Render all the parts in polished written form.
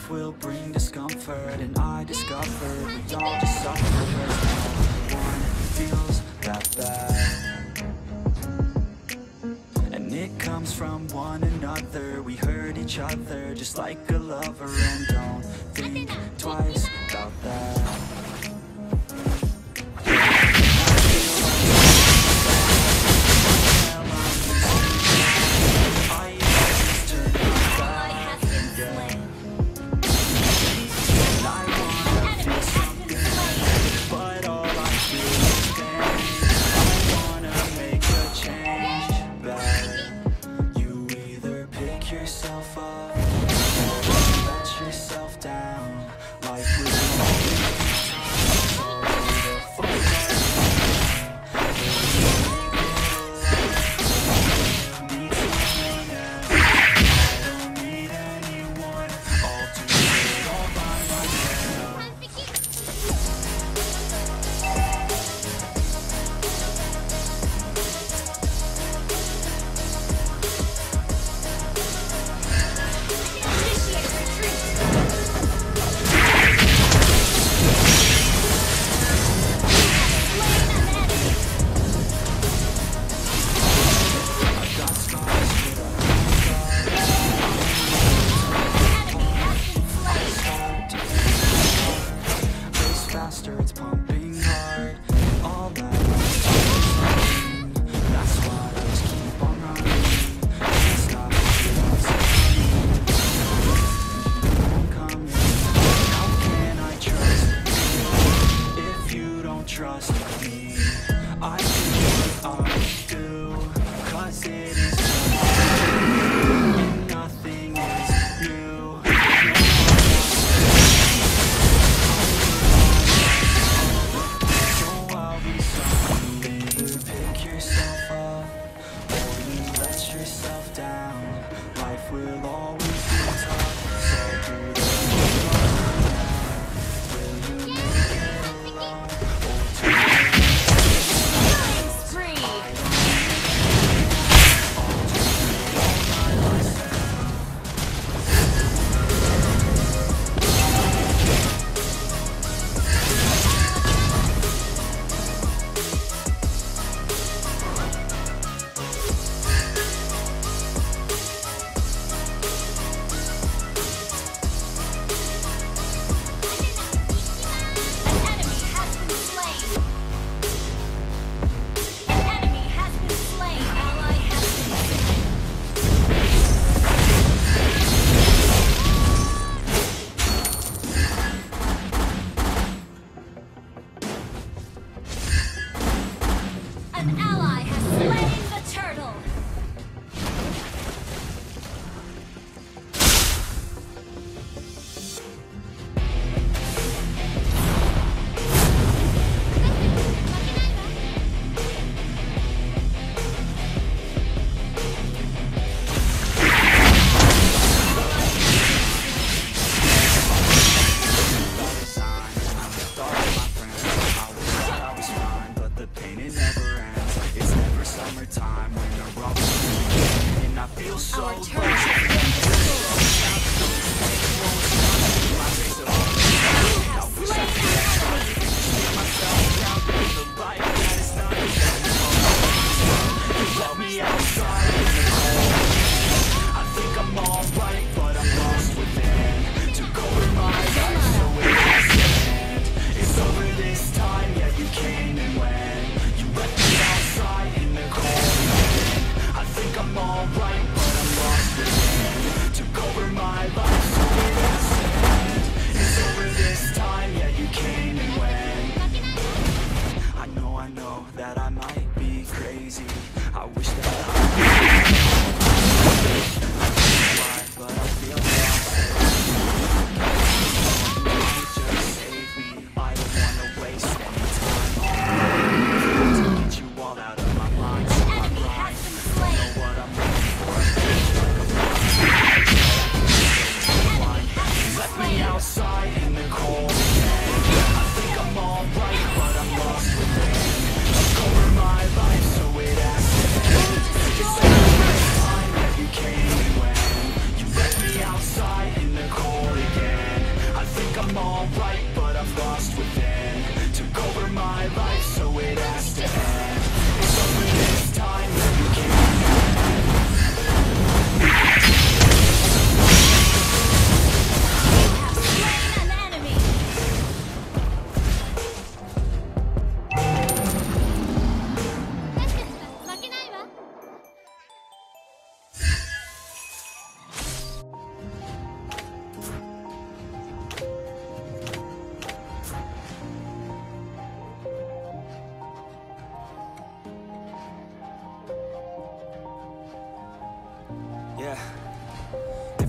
life will bring discomfort, and I discovered we all just suffer, 'cause no one feels that bad. And it comes from one another. We hurt each other just like a lover, and don't think twice about that. It's pumping hard, all that that's why I just keep on running. Can't stop I'm coming. How can I trust you if you don't trust me? I do what I do, 'cause it is true, and nothing is new. Yourself down, life will always be tough, so do the will you make it alone, or do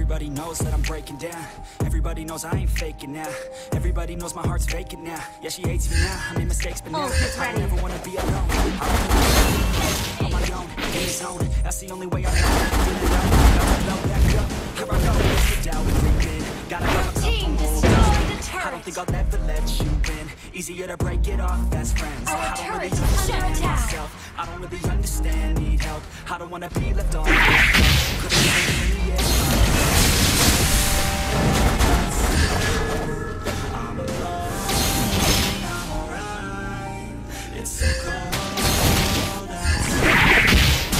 Everybody knows that I'm breaking down. Everybody knows I ain't faking now. Everybody knows my heart's vacant now. Yeah, she hates me now, I made mistakes, but now I don't ever wanna be alone. On my own, in the zone, that's the only way I know. Feeling low, gotta blow back up. Here I go, let's get down with it. Gotta have a couple more. I don't think I'll ever let you in. Easier to break it off best friends. I don't really understand myself. I don't really understand, need help. I don't wanna be left on the shelf. Could've been me, I'm alone, I'm alright. It's so cold outside.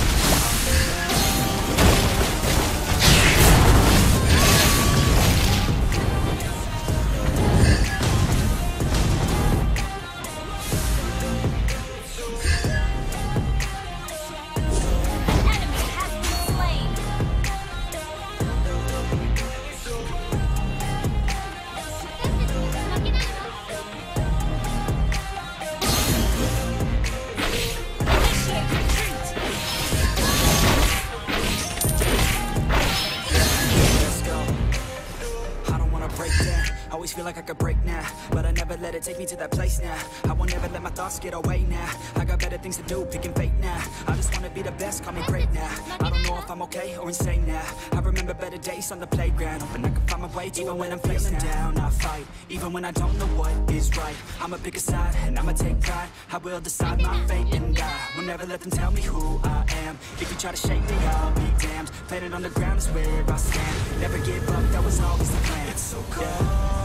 Always feel like I could break now, but I never let it take me to that place now. I won't ever let my thoughts get away now. I got better things to do, picking fate now. I just wanna be the best, call me great now. I don't know if I'm okay or insane now. I remember better days on the playground, hoping I can find my way. Even when I'm feeling down, I fight. Even when I don't know what is right, I'ma pick a side and I'ma take pride. I will decide my fate and I will never let them tell me who I am. If you try to shake me, I'll be damned. Planet on the ground is where I stand. Never give up, that was always the plan. It's so cold. Yeah.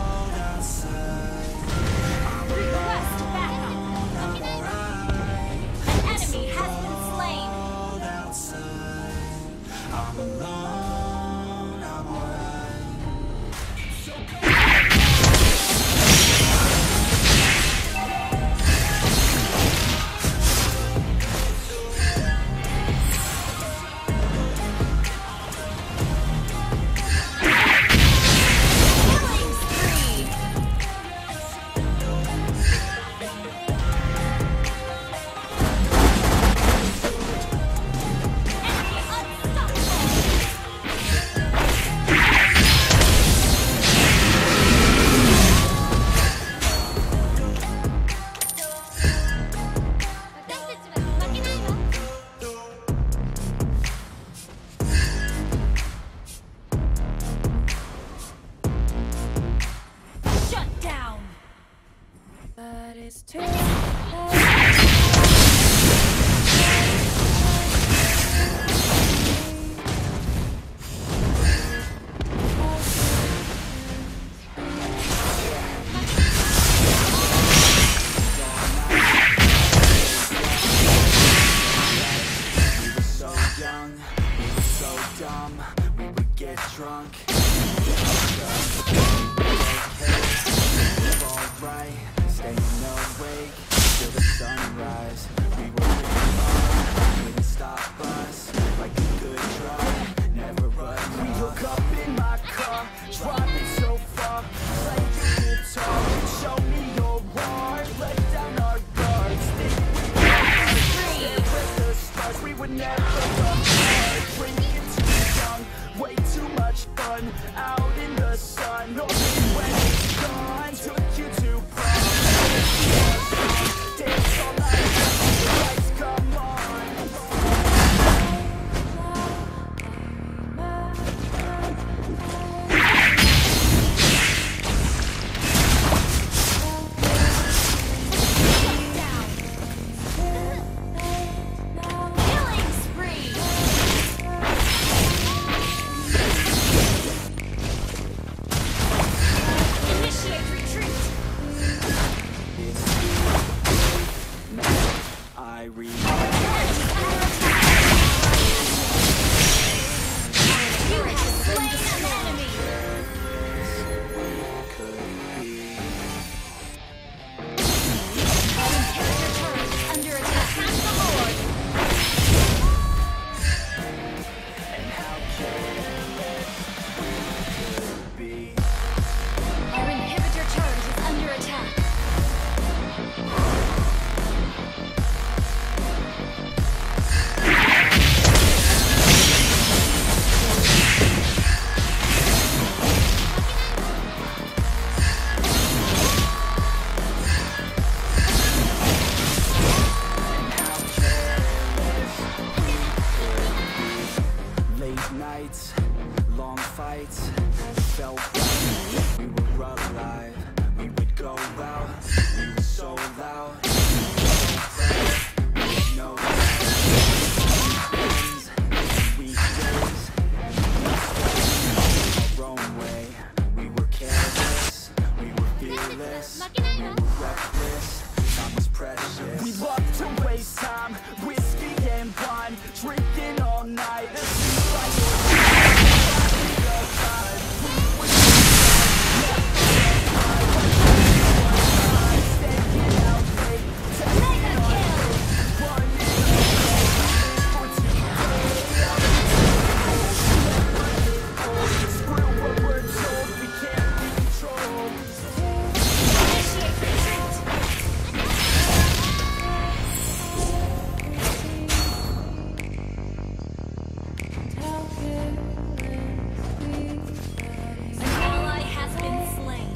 It's too drunk. Staying awake till the sunrise. We were dreaming on, couldn't stop us. Like a good drug, never run. We hook up in my car, driving so far. Play your guitar, show me your heart. Let down our guards, think we were with the stars. We would never run apart. Drinking too young, way too much fun. Out in the sun, hoping when it's gone. Took you to prom. Dance all night, the lights come on. killing spree. Initiate retreat. I read. You have slain an enemy. Our inhibitor turret is under attack. Attack the Lord. And how careless we could be. Our inhibitor turret is under attack. reckless, time was precious. We love to waste time, whiskey and wine, drinking all night. It seems like all time. We were staying out late, Mega kill! running for today. Screw what we're told, we can't be controlled. Initiate retreat! An ally has been slain.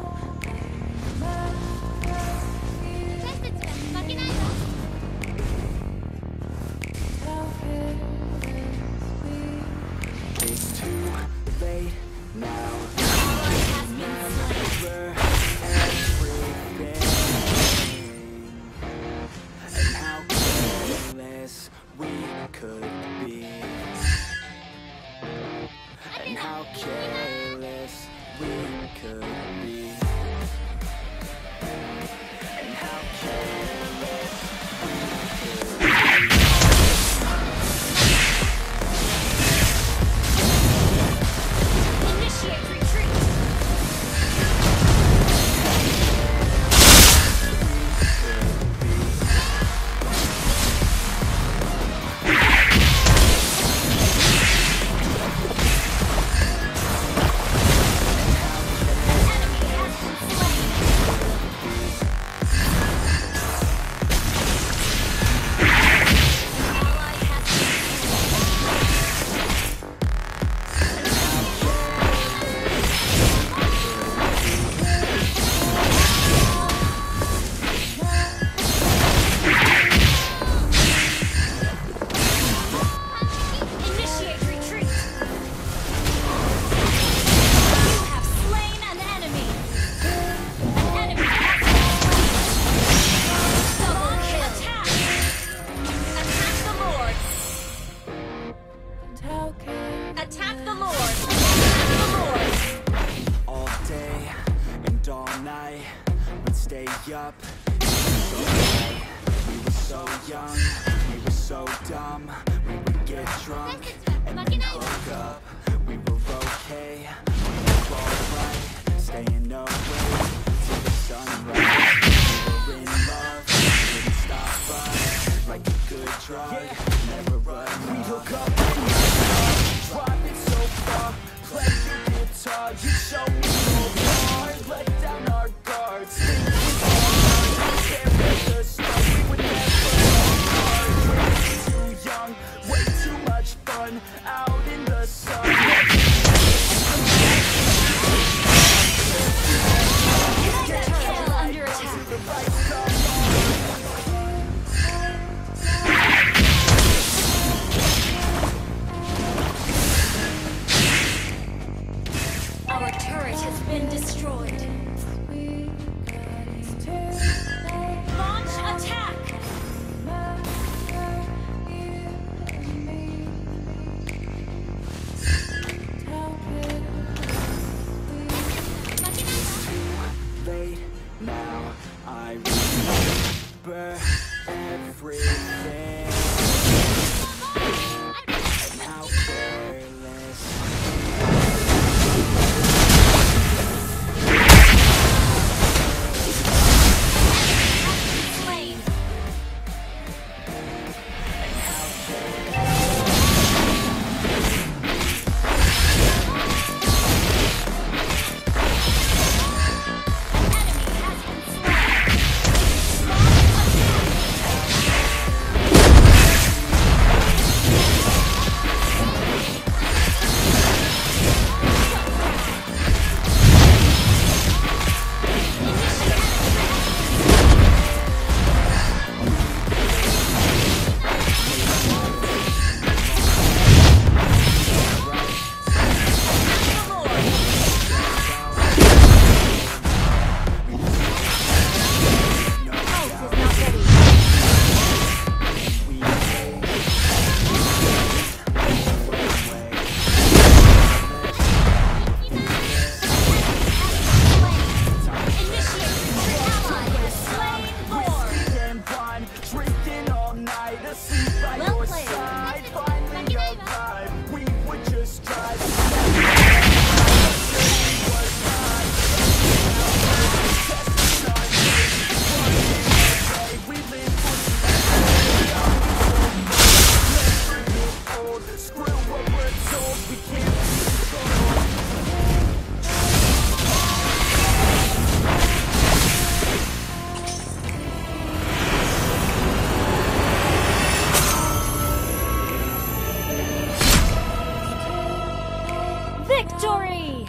It's too late now. An ally has been slain. Remember everything and how careless we could be, and how careless we could be, and how careless we could be. Initiate retreat! Enemy has been slain. An ally has been slain. Initiate retreat! You have slain an enemy! An enemy has been slain! Double kill! Attack! Attack the Lord! Attack the Lord! Attack the Lord! All day and all night, we'd stay up so late. We were so young, we were so dumb. We would get drunk and then hook up. We were okay, we were alright, staying awake till the sunrise. We were in love, didn't stop us, like a good drug, never run. We'd hook up and drive it so far, play your guitar, you show me your heart, let down our guards, think we are, stare at the stars, we would never apart. Way too young, way too much fun, out in the sun. Mega kill under attack! The lights come on. Our turret has been destroyed. Launch attack! Late now, I remember everything and how careless. Slain. An enemy has been slain. Launch attack! Victory!